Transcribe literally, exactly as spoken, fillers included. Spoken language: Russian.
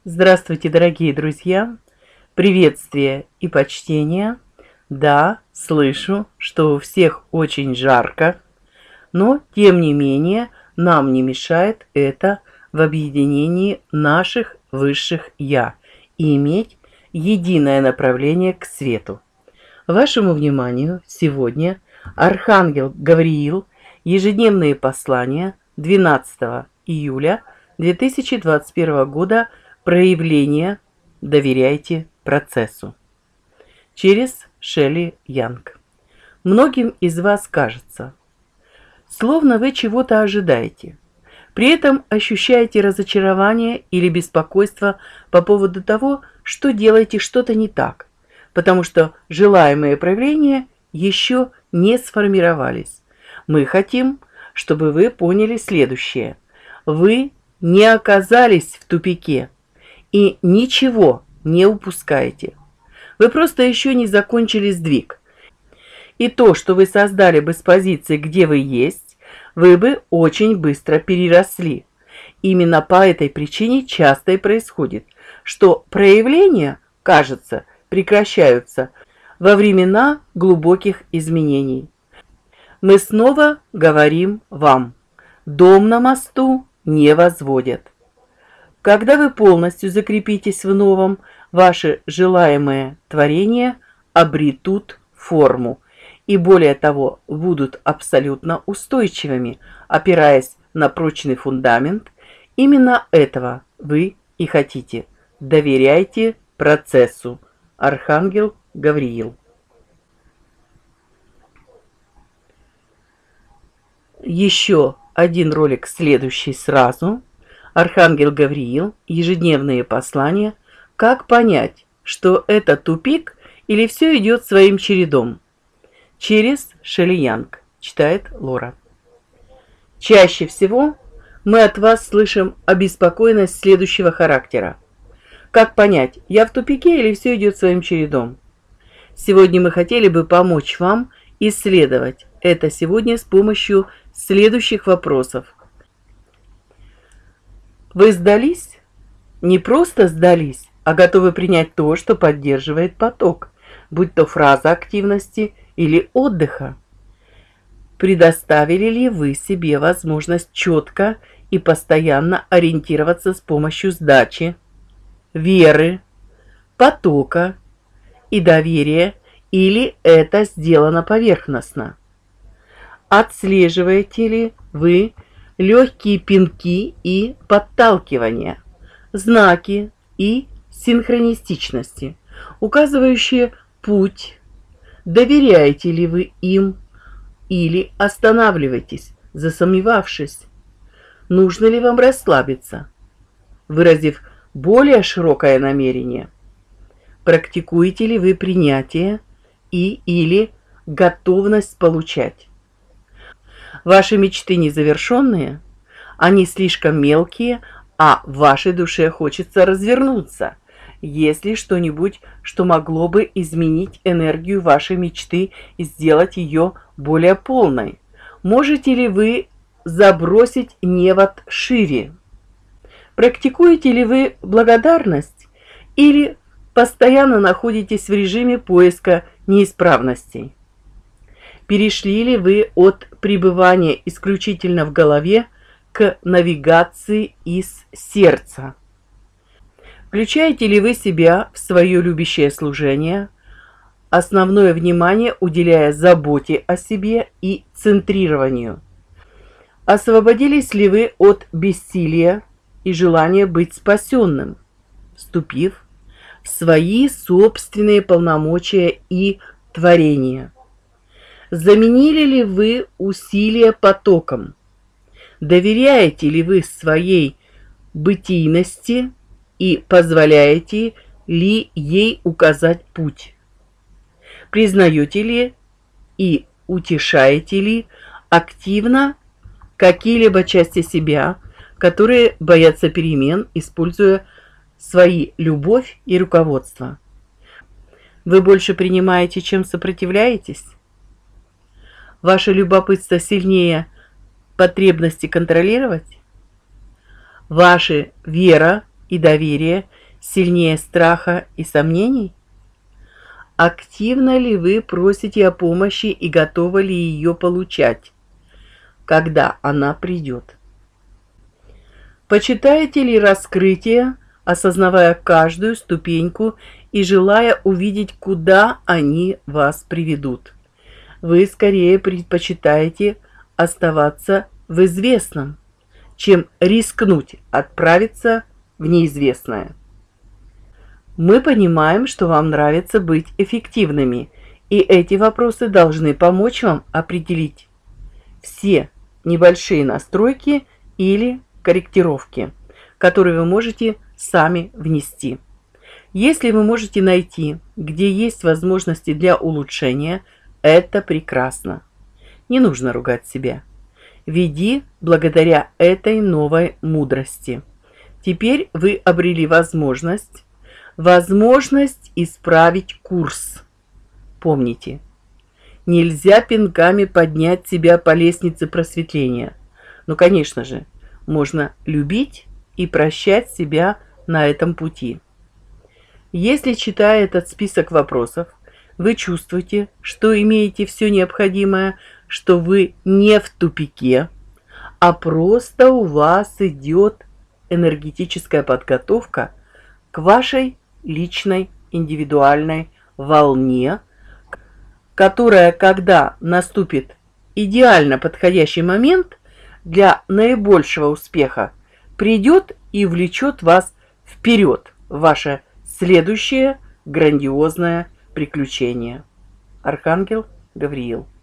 Здравствуйте, дорогие друзья! Приветствие и почтение. Да, слышу, что у всех очень жарко, но, тем не менее, нам не мешает это в объединении наших высших «Я» и иметь единое направление к свету. Вашему вниманию сегодня Архангел Гавриил, ежедневные послания двенадцатого июля две тысячи двадцать первого года, проявление «Доверяйте процессу». Через Шелли Янг. Многим из вас кажется, словно вы чего-то ожидаете. При этом ощущаете разочарование или беспокойство по поводу того, что делаете что-то не так, потому что желаемые проявления еще не сформировались. Мы хотим, чтобы вы поняли следующее. Вы не оказались в тупике и ничего не упускаете. Вы просто еще не закончили сдвиг. И то, что вы создали бы с позиции, где вы есть, вы бы очень быстро переросли. Именно по этой причине часто и происходит, что проявления, кажется, прекращаются во времена глубоких изменений. Мы снова говорим вам: дом на мосту не возводят. Когда вы полностью закрепитесь в новом, ваши желаемые творения обретут форму и, более того, будут абсолютно устойчивыми, опираясь на прочный фундамент. Именно этого вы и хотите. Доверяйте процессу. Архангел Гавриил. Еще один ролик, следующий сразу. Архангел Гавриил, ежедневные послания. Как понять, что это тупик или все идет своим чередом? Через Шелли Янг. Читает Лора. Чаще всего мы от вас слышим обеспокоенность следующего характера. Как понять, я в тупике или все идет своим чередом? Сегодня мы хотели бы помочь вам исследовать это сегодня с помощью следующих вопросов. Вы сдались? Не просто сдались, а готовы принять то, что поддерживает поток, будь то фраза активности или отдыха. Предоставили ли вы себе возможность четко и постоянно ориентироваться с помощью сдачи, веры, потока и доверия, или это сделано поверхностно? Отслеживаете ли вы легкие пинки и подталкивания, знаки и синхронистичности, указывающие путь? Доверяете ли вы им или останавливаетесь, засомневавшись? Нужно ли вам расслабиться, выразив более широкое намерение? Практикуете ли вы принятие и или готовность получать? Ваши мечты незавершенные, они слишком мелкие, а в вашей душе хочется развернуться. Есть ли что-нибудь, что могло бы изменить энергию вашей мечты и сделать ее более полной? Можете ли вы забросить невод шире? Практикуете ли вы благодарность или постоянно находитесь в режиме поиска неисправностей? Перешли ли вы от пребывания исключительно в голове к навигации из сердца? Включаете ли вы себя в свое любящее служение, основное внимание уделяя заботе о себе и центрированию? Освободились ли вы от бессилия и желания быть спасенным, вступив в свои собственные полномочия и творения? Заменили ли вы усилия потоком? Доверяете ли вы своей бытийности и позволяете ли ей указать путь? Признаете ли и утешаете ли активно какие-либо части себя, которые боятся перемен, используя свои любовь и руководство? Вы больше принимаете, чем сопротивляетесь? Ваше любопытство сильнее потребности контролировать? Ваши вера и доверие сильнее страха и сомнений? Активно ли вы просите о помощи и готовы ли ее получать, когда она придет? Почитаете ли раскрытие, осознавая каждую ступеньку и желая увидеть, куда они вас приведут? Вы скорее предпочитаете оставаться в известном, чем рискнуть отправиться в неизвестное. Мы понимаем, что вам нравится быть эффективными, и эти вопросы должны помочь вам определить все небольшие настройки или корректировки, которые вы можете сами внести. Если вы можете найти, где есть возможности для улучшения, это прекрасно. Не нужно ругать себя. Веди благодаря этой новой мудрости. Теперь вы обрели возможность, возможность исправить курс. Помните, нельзя пинками поднять себя по лестнице просветления. Но, конечно же, можно любить и прощать себя на этом пути. Если, читая этот список вопросов, вы чувствуете, что имеете все необходимое, что вы не в тупике, а просто у вас идет энергетическая подготовка к вашей личной индивидуальной волне, которая, когда наступит идеально подходящий момент для наибольшего успеха, придет и влечет вас вперед в ваше следующее грандиозное приключение. Архангел Гавриил.